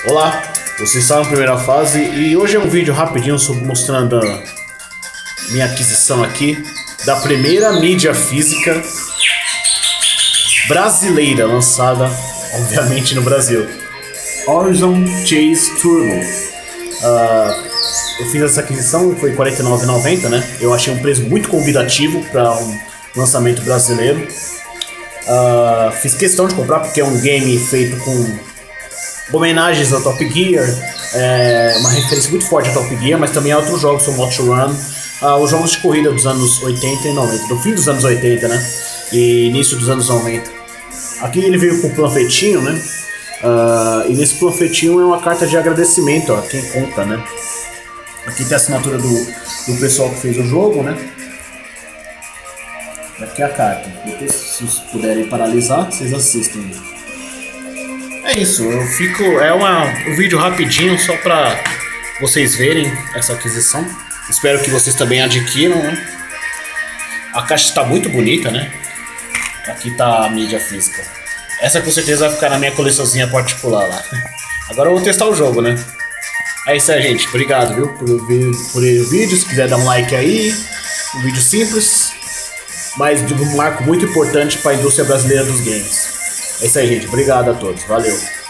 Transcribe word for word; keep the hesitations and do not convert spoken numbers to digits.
Olá, vocês estão na primeira fase e hoje é um vídeo rapidinho sobre, mostrando a minha aquisição aqui da primeira mídia física brasileira lançada, obviamente, no Brasil. Horizon Chase Turbo. Uh, eu fiz essa aquisição, foi quarenta e nove reais e noventa centavos, né? Eu achei um preço muito convidativo para um lançamento brasileiro. Uh, fiz questão de comprar porque é um game feito com homenagens ao Top Gear, é uma referência muito forte ao Top Gear, mas também a outros jogos como Outrun, uh, os jogos de corrida dos anos oitenta e noventa, do fim dos anos oitenta, né? E início dos anos noventa. Aqui ele veio com um panfletinho, né? Uh, e nesse panfletinho é uma carta de agradecimento a quem compra, né? Aqui tem a assinatura do, do pessoal que fez o jogo, né? Aqui é a carta. Depois, se vocês puderem paralisar, vocês assistem. É isso, eu fico. É uma, um vídeo rapidinho só pra vocês verem essa aquisição. Espero que vocês também adquiram, né? A caixa está muito bonita, né? Aqui tá a mídia física. Essa com certeza vai ficar na minha coleçãozinha particular lá. Agora eu vou testar o jogo, né? É isso aí, gente. Obrigado, viu, por ver, por ver o vídeo. Se quiser dar um like aí. Um vídeo simples, mas de um marco muito importante para a indústria brasileira dos games. É isso aí, gente. Obrigado a todos. Valeu.